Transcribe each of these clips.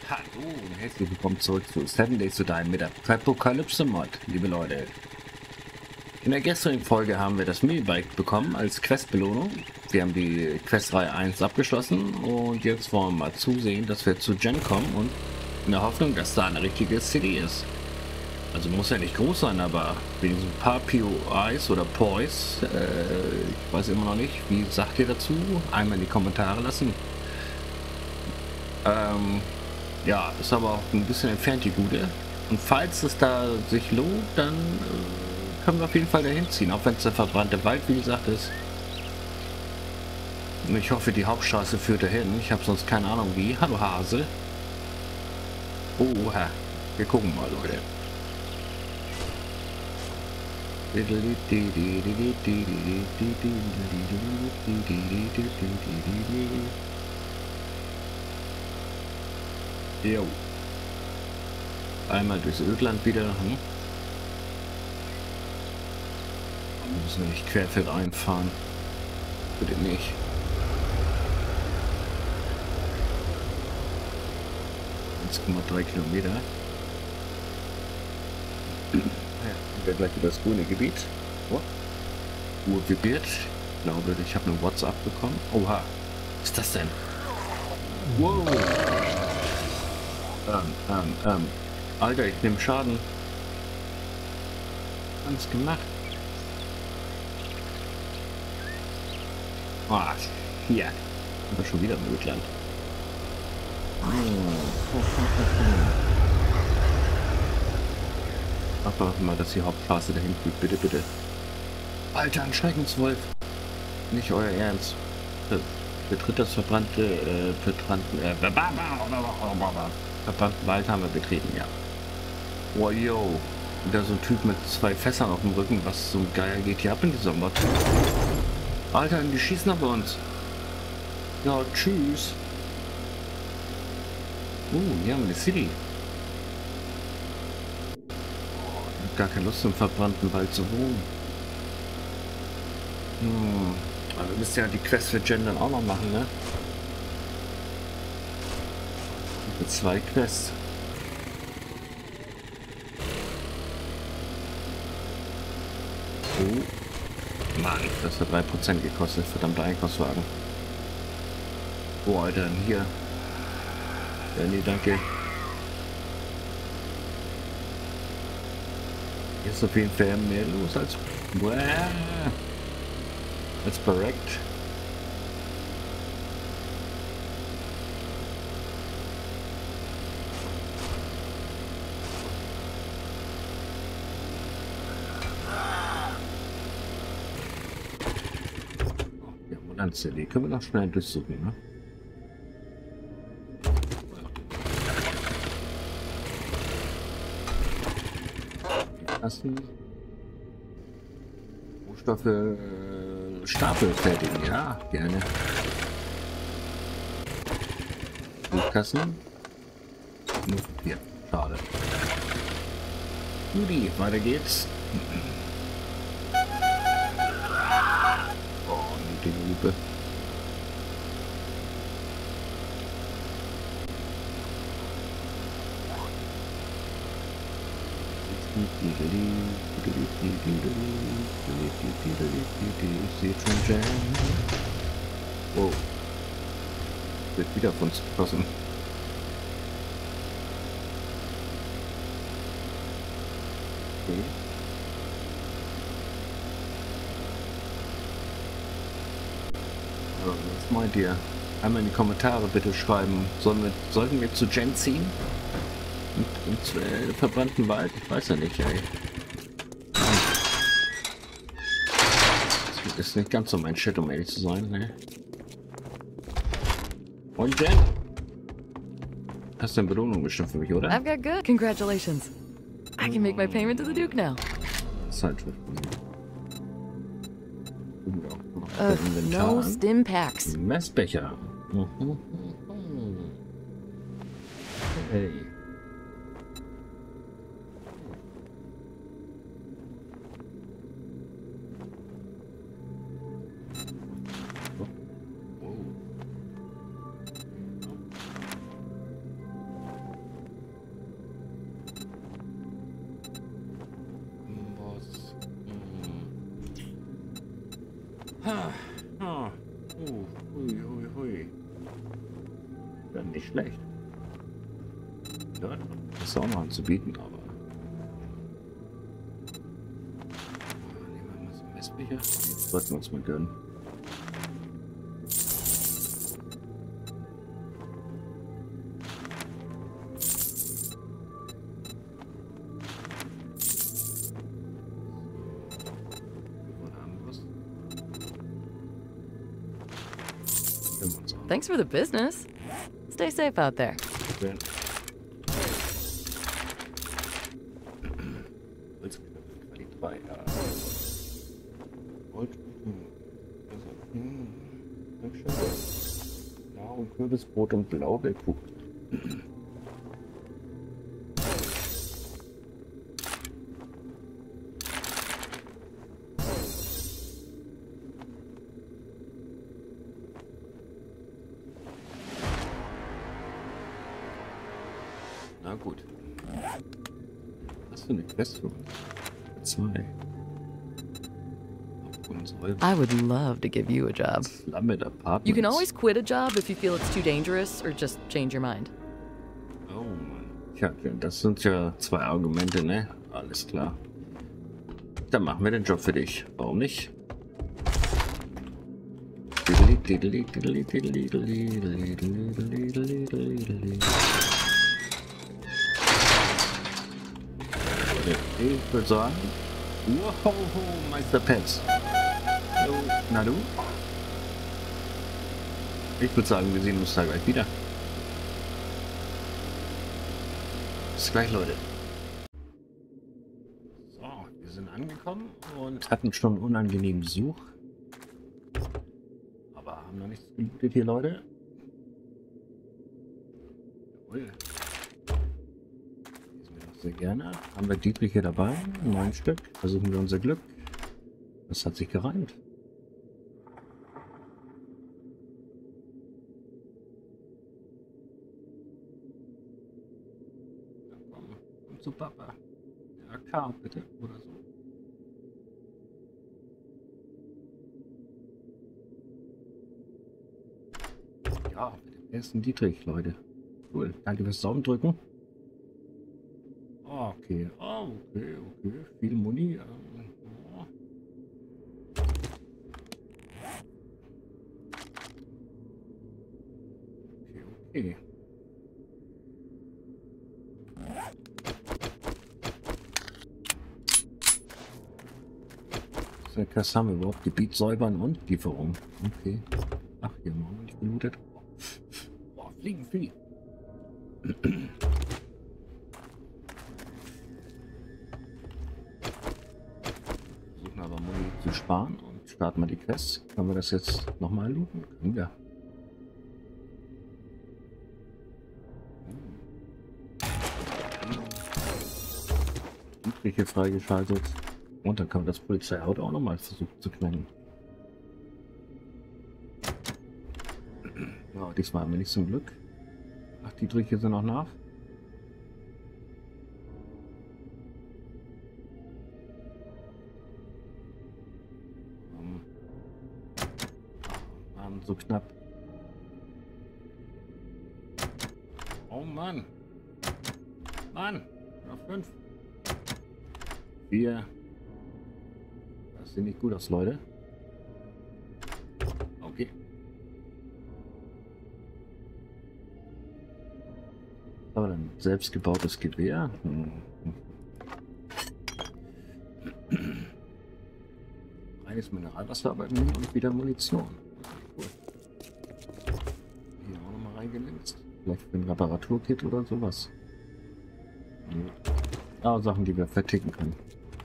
Hallo und herzlich willkommen zurück zu 7 Days to Die mit der Prepocalypse Mod, liebe Leute. In der gestrigen Folge haben wir das Minibike bekommen als Questbelohnung. Wir haben die Questreihe 1 abgeschlossen und jetzt wollen wir mal zusehen, dass wir zu Jen kommen und in der Hoffnung, dass da eine richtige City ist. Also muss ja nicht groß sein, aber wenigstens ein paar POIs oder POIs, ich weiß immer noch nicht, wie sagt ihr dazu? Einmal in die Kommentare lassen. Ja, ist aber auch ein bisschen entfernt, die Gute. Und falls es da sich lohnt, dann können wir auf jeden Fall dahin ziehen, auch wenn es der verbrannte Wald, wie gesagt, ist. Und ich hoffe, die Hauptstraße führt dahin. Ich habe sonst keine Ahnung wie. Hallo Hase. Oha. Wir gucken mal, Leute. Jo. Einmal durchs Ödland wieder. Wir müssen wir nicht querfeld einfahren. Bitte nicht. ,3 Kilometer. Ja, wir gleich über das grüne Gebiet. Oh. Uhr vibriert. Ich glaube, ich habe eine WhatsApp bekommen. Oha. Was ist das denn? Wow. Alter, ich nehme Schaden. Alles gemacht. Ah, hier. Aber schon wieder im Ödland. Mach doch mal, dass die Hauptstraße dahin führt. Bitte, bitte. Alter, ein Schreckenswolf. Nicht euer Ernst. Betritt das verbrannten Wald haben wir betreten, ja. Oh, yo. Da so ein Typ mit 2 Fässern auf dem Rücken. Was so ein Geier geht hier ab in dieser Mod? Alter, die schießen auf uns. Ja, tschüss. Hier haben wir eine City. Ich hab gar keine Lust, im verbrannten Wald zu wohnen. Aber wir müssen ja die Quest für Jen dann auch noch machen, ne? Mit 2 Quests. Oh. Mann, das hat 3% gekostet, verdammter Einkaufswagen. Oh, Alter, hier. Ja, nee, danke. Hier ist auf jeden Fall mehr los als korrekt. Ja, Molanzeli. Können wir noch schnell durchsuchen, ne? Rohstoffe Stapel fertigen, ja, gerne. Kassen. Hier, schade. Judy, weiter geht's. Oh, die Lupe. Ich sehe schon Jen. Oh. Wird wieder von uns geschossen. Okay. Also, was meint ihr? Einmal in die Kommentare bitte schreiben. Sollten wir zu Jen ziehen? Im verbrannten Wald? Ich weiß ja nicht, ey. Das ist nicht ganz so mein Shit, um ehrlich zu sein, ne? Und Jen? Hast du eine Belohnung bestimmt für mich, oder? I've got good. Congratulations. I can make my payment to the Duke now. Zeitschrift. No stim packs. Messbecher. Hey. Ah, ah, hui, hui, hui. Ja, nicht schlecht. Ja, das ist auch noch anzubieten, aber... Nehmen wir mal so einen Messbecher. Das sollten wir uns mal gönnen. Thanks for the business. Stay safe out there. Nahrung, Kürbisbrot und Blaubeerkuchen. Na gut. Was für eine Quest für uns? 2. I would love to give you a job. Slummet Apartments. You can always quit a job if you feel it's too dangerous or just change your mind. Oh Mann. Tja, das sind ja 2 Argumente, ne? Alles klar. Dann machen wir den Job für dich. Warum nicht? Ich würde sagen, wow, Meister Pets. Na du? Ich würde sagen, wir sehen uns da gleich wieder. Bis gleich, Leute. So, wir sind angekommen und hatten schon einen unangenehmen Besuch. Aber haben noch nichts gelootet hier, Leute. Jawohl. Sehr gerne. Haben wir Dietrich hier dabei? 9 Stück. Versuchen wir unser Glück. Das hat sich gereimt. Na komm zu Papa. Der AK bitte oder so. Ja, mit dem ersten Dietrich, Leute. Cool. Danke fürs Daumendrücken. Okay, okay. Viel Muni. Okay. Was haben wir überhaupt? Gebiet säubern und Lieferung. Okay. Ach, hier haben wir nicht gelootet. Boah, fliegen viel. Versuchen aber Muni zu sparen und starten wir die Quests. Können wir das jetzt nochmal looten? Können wir. Übliche freigeschaltet. Und dann kann das Polizeiauto auch nochmal versuchen zu knacken. Ja, diesmal haben wir nicht zum Glück. Ach, die Drücke sind noch nach. Mann, so knapp. Oh Mann. Mann, noch 5. 4. Das sieht nicht gut aus, Leute. Okay. Aber ein selbstgebautes Gewehr. Reines Mineralwasser aber und wieder Munition. Cool. Hier auch nochmal reingelinkt. Vielleicht für ein Reparaturkit oder sowas. Ja, Sachen, die wir verticken können.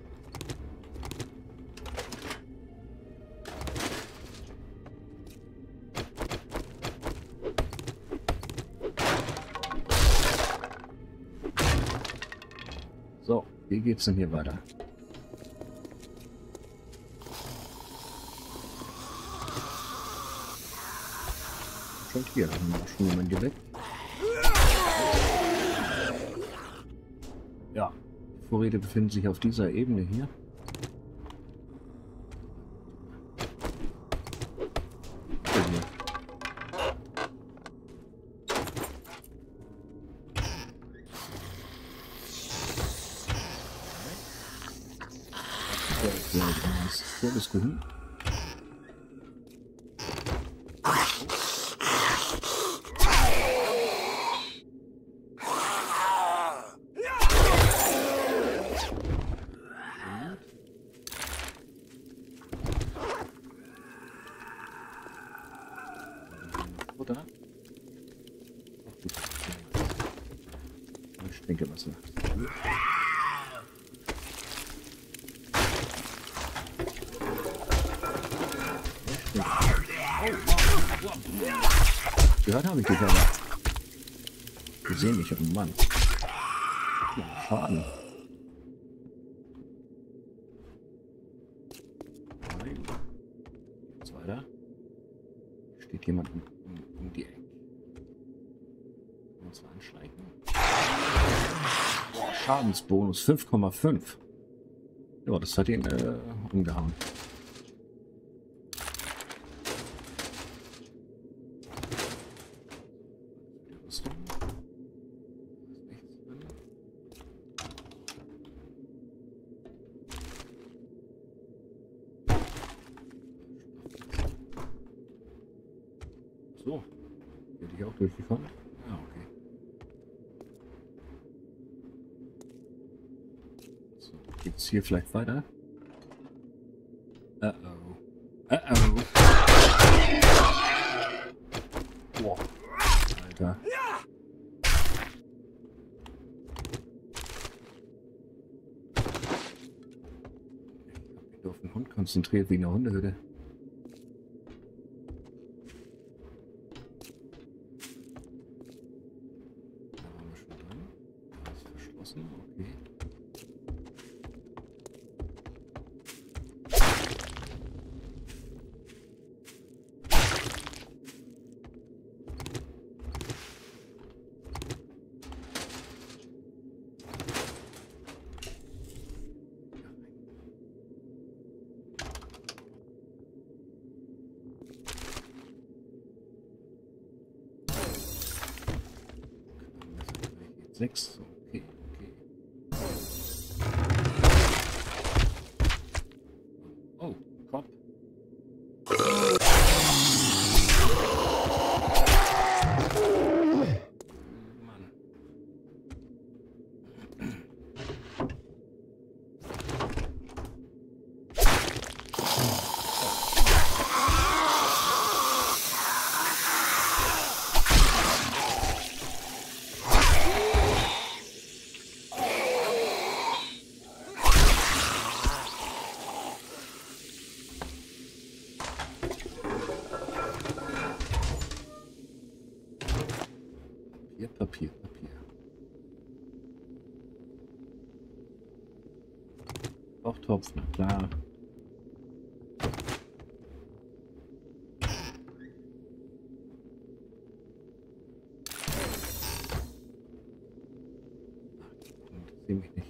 So, wie geht's denn hier weiter? Schon hier, haben wir schon jemanden geweckt. Ja, die Vorräte befinden sich auf dieser Ebene hier. Hier bist du hin. Oder? Trinkwasser. Gehört habe ich dich aber. Gesehen, ich habe einen Mann. Schaden. Jetzt weiter. Steht jemand um die Ecke. Können wir uns mal anschleichen? Boah, Schadensbonus 5,5. Ja, das hat ihn umgehauen. So, hätte ich auch durchgefahren. Ah, okay. So, geht's hier vielleicht weiter? Boah. Alter. Ich hab mich auf den Hund konzentriert wie eine Hundehütte. Okay. Sechs. Okay. Oh, Kopf. Mann. Papier. Kochtopf, na klar. Interessiert mich nicht.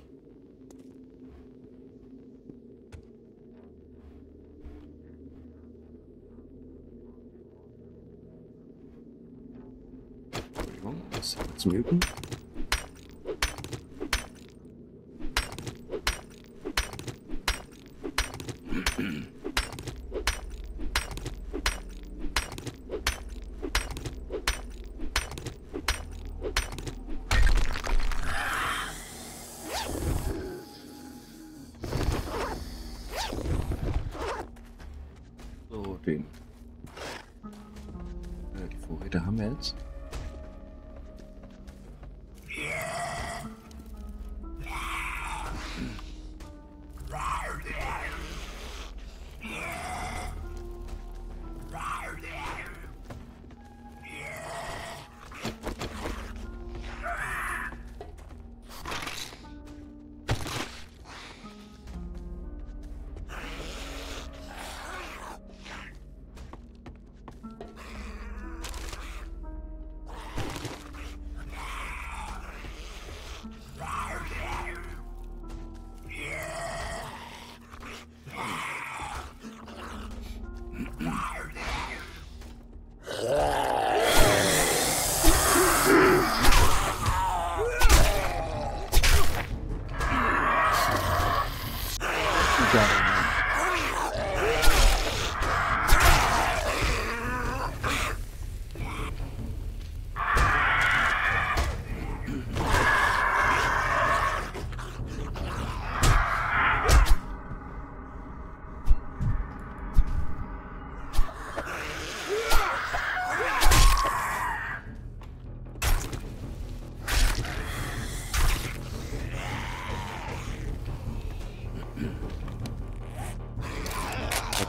Das zum Üben. So, den. Die Vorräte haben wir jetzt.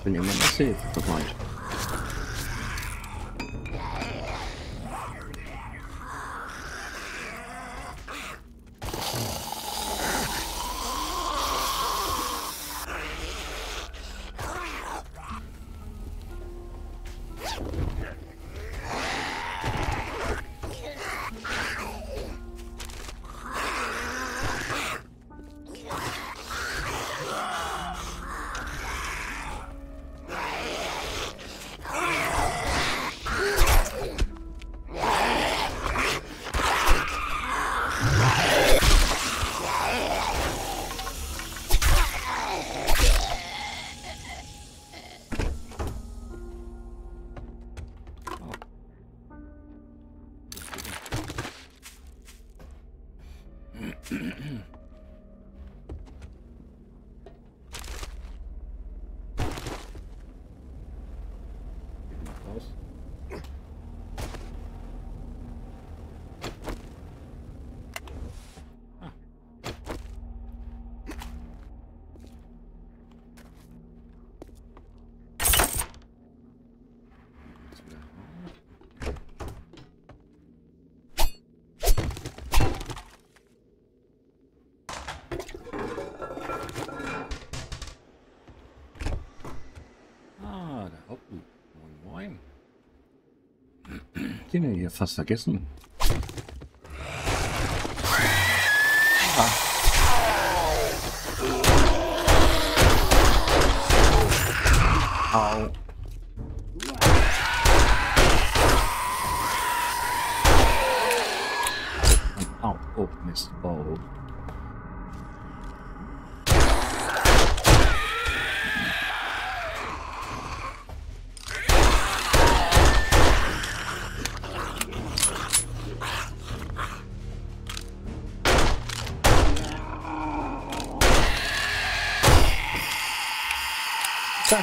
bin immer noch safe, Freund. Den ja hier fast vergessen. Au. Au. Oh, Mist. Oh. Zack.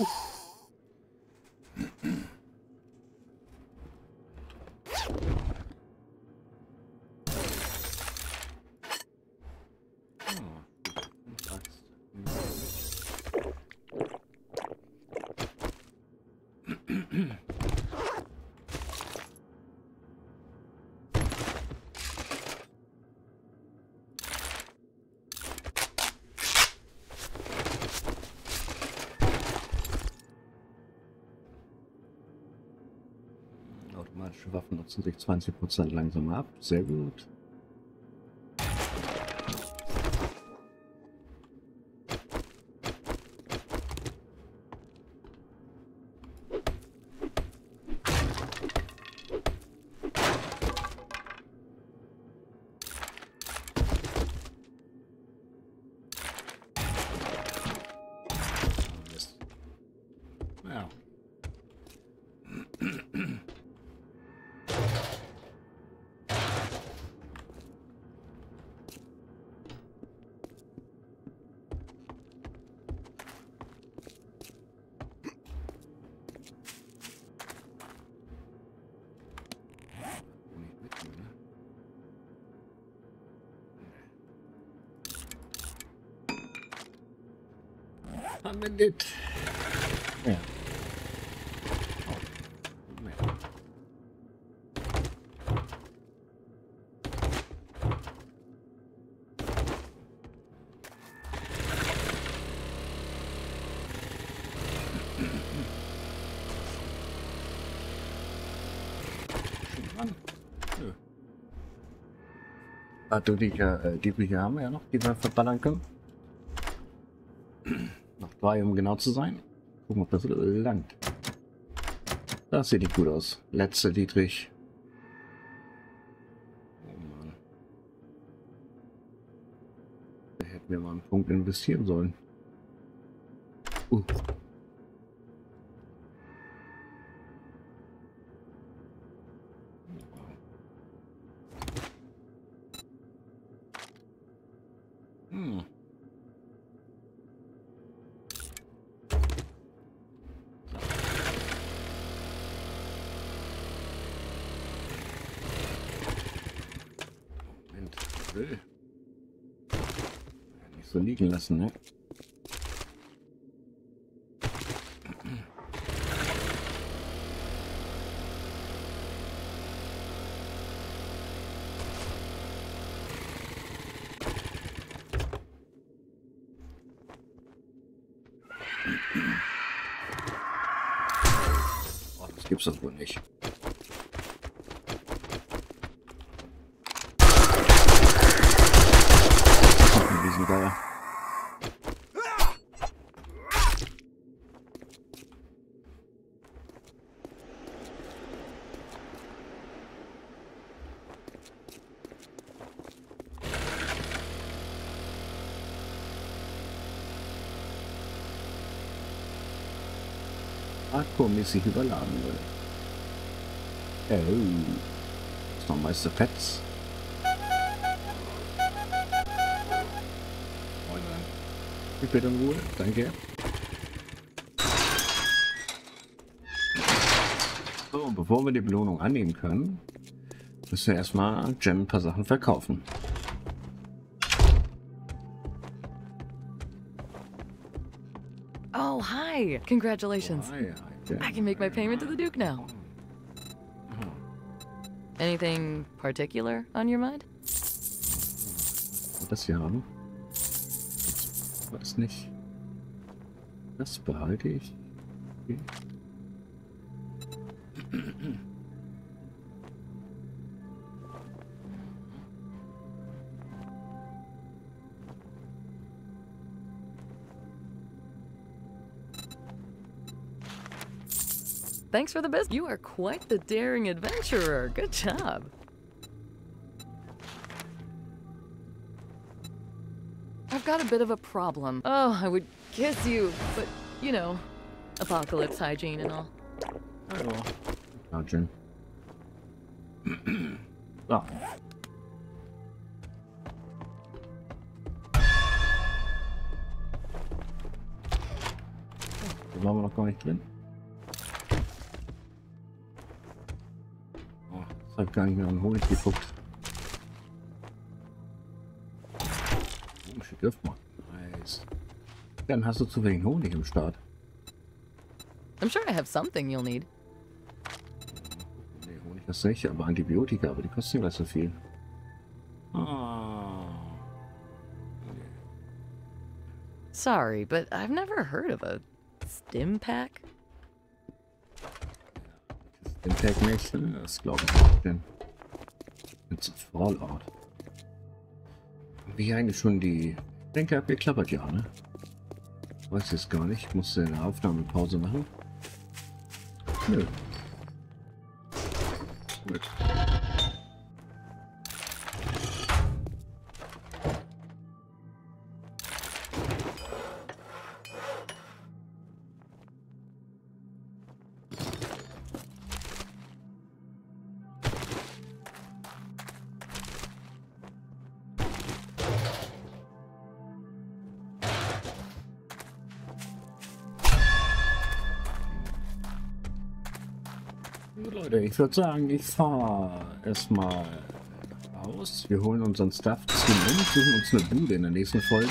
Automatische Waffen nutzen sich 20% langsamer ab. Sehr gut. Ja. Haben wir nicht. Ja. Oh. Mehr. Nö. Ah, die wir hier haben wir ja noch, die wir verballern können. Noch 3, um genau zu sein. Gucken, ob das langt. Das sieht nicht gut aus. Letzte Dietrich. Oh Mann. Da hätten wir mal einen Punkt investieren sollen. Hm. Will. Nicht so liegen lassen, ne? gibt's das wohl nicht. Ein Riesengeier. Akkumäßig überladen wurde. Oh. Das ist noch Meister Pets. Ich bitte in Ruhe. Danke. So, und bevor wir die Belohnung annehmen können, müssen wir erstmal Gem ein paar Sachen verkaufen. Oh, hi. Congratulations. Oh, ja, ja. I can make my payment to the Duke now. Anything particular on your mind? Das hier haben. Weiß nicht. Das behalte ich. Okay. Thanks for the business. You are quite the daring adventurer. Good job. I've got a bit of a problem. Oh, I would kiss you, but, you know, apocalypse hygiene and all. Hallo. Ja, Jen. So. Da waren wir noch gar nicht drin. Oh, das hat gar nicht mehr an Honig geguckt. Komische Griffmann. Nice. Dann hast du zu wenig Honig im Start. I'm sure I have something you'll need. Nee, Honig hast du nicht, aber Antibiotika, aber die kosten nicht so viel. Oh. Sorry, but I've never heard of a stim pack. Den Tag nicht, das glaube ich nicht. Denn jetzt Fallout. Wie eigentlich schon die. Ich denke, hat geklappert, ja, ne? Weiß jetzt gar nicht. Ich musste eine Aufnahmepause machen. Nö. Gut. Leute, ich würde sagen, ich fahre erstmal aus. Wir holen unseren Stuff zum Ende, suchen uns eine Bude in der nächsten Folge.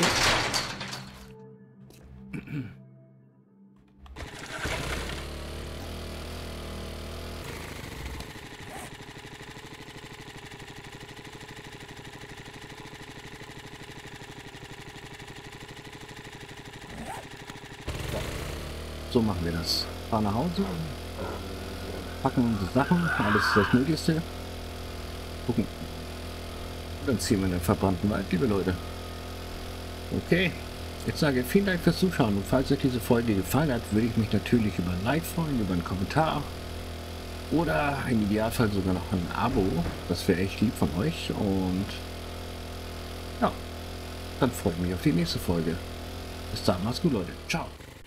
So machen wir das. Fahren nach Hause. Packen unsere Sachen, alles das Möglichste. Gucken. Dann ziehen wir in den verbrannten Wald, liebe Leute. Okay. Ich sage vielen Dank fürs Zuschauen und falls euch diese Folge gefallen hat, würde ich mich natürlich über ein Like freuen, über einen Kommentar oder im Idealfall sogar noch ein Abo. Das wäre echt lieb von euch und ja, dann freue ich mich auf die nächste Folge. Bis dann, macht's gut, Leute. Ciao.